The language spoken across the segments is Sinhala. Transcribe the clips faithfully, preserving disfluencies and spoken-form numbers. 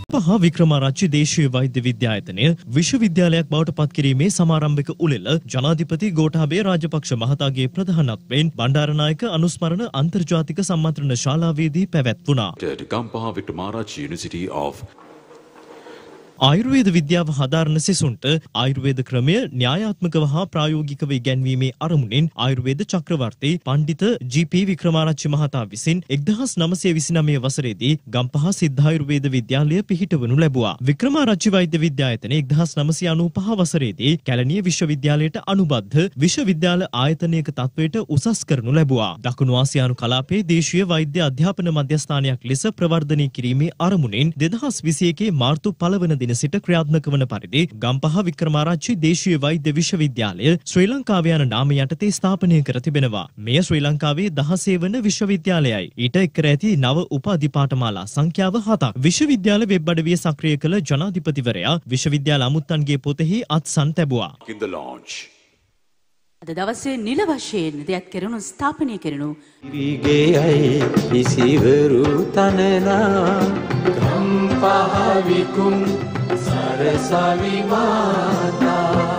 පහ වික්‍රමාරච්චි දේශීය වෛද්‍ය විද්‍යායතනය විශ්වවිද්‍යාලයක් බවට පත් කිරීමේ සමාරම්භක උළෙල ජනාධිපති ගෝඨාභය රාජපක්ෂ මහතාගේ ප්‍රධානත්වයෙන් බණ්ඩාරනායක අනුස්මරණ අන්තර්ජාතික සම්මන්ත්‍රණ ශාලාවේදී පැවැත්වුණා. ගම්පහ වික්‍රමාරච්චි University of ආයුර්වේද විද්‍යාව හදාරන සිසුන්ට ආයුර්වේද ක්‍රමය න්‍යායාත්මකව හා ප්‍රායෝගිකව ඉගැන්වීමේ අරමුණෙන් ආයුර්වේද චක්‍රවර්ති පණ්ඩිත ජී.පී. වික්‍රමාරච්චි මහතා විසින් එක්දහස් නවසිය විසිනවය වසරේදී ගම්පහ සිද්ධායුර්වේද විද්‍යාලය පිහිටවනු ලැබුවා. වික්‍රමාරච්චි වෛද්‍ය විද්‍යායතනය එක්දහස් නවසිය අනූපහ වසරේදී කැලණිය විශ්වවිද්‍යාලයට අනුබද්ධ විශ්වවිද්‍යාල ආයතනයක තත්වයට උසස් කරනු ලැබුවා. දකුණු ආසියානු කලාපයේ දේශීය වෛද්‍ය අධ්‍යාපන මධ්‍යස්ථානයක් ලෙස ප්‍රවර්ධනය කිරීමේ අරමුණෙන් දෙදහස් විසි එකේ මාර්තු පළවන දින සිට ක්‍රියාත්මක වන පරිදි ගම්පහ වික්‍රමාරච්චි දේශීය වෛද්‍ය විශ්වවිද්‍යාලය ශ්‍රී ලංකාව යන නාම යටතේ ස්ථාපනය කර තිබෙනවා. මෙය ශ්‍රී ලංකාවේ දහසේ වන විශ්වවිද්‍යාලයයි. ඊට එක් කර ඇති නව උපාධි පාඨමාලා සංඛ්‍යාව හතක්. විශ්වවිද්‍යාල වෙබ් අඩවිය සක්‍රිය කළ ජනාධිපතිවරයා විශ්වවිද්‍යාල අමුත්තන්ගේ පොතෙහි අත්සන් තැබුවා. In the launch. අද දවසේ නිල වශයෙන් දෙයක් කෙරුණු ස්ථාපනය කෙරුණු විගේයි ඉසිවරු තනනා ගම්පහ විකුම් සරසවි මාතා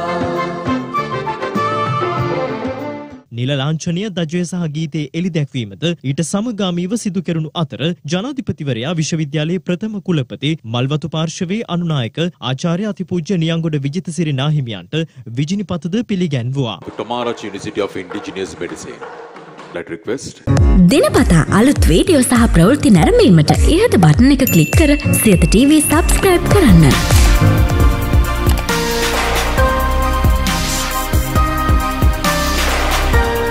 නිල ලාංඡනය දජය සහ ගීතයේ එළි දැක්වීමද ඊට සමගාමීව සිදු කෙරුණු අතර ජනාධිපතිවරයා විශ්වවිද්‍යාලයේ ප්‍රථම කුලපති මල්වතු පාර්ශවයේ අනුනායක ආචාර්ය අතිපූජ්‍ය නියංගොඩ විජිතසිරි නාහිමියන්ට විජිනිපතද පිළිගැන්වුවා. Tomorrow's University of Indigenous Medicine. Let request. දිනපතා අලුත් වීඩියෝ සහ ප්‍රවෘත්ති නැරඹීමට ඉහත බටන් එක ක්ලික් කර සියත ටීවී සබ්ස්ක්‍රයිබ් කරන්න.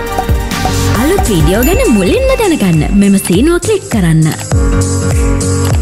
අලුත් වීඩියෝ ගැන මුලින්ම දැනගන්න මෙම සීනුව ක්ලික් කරන්න.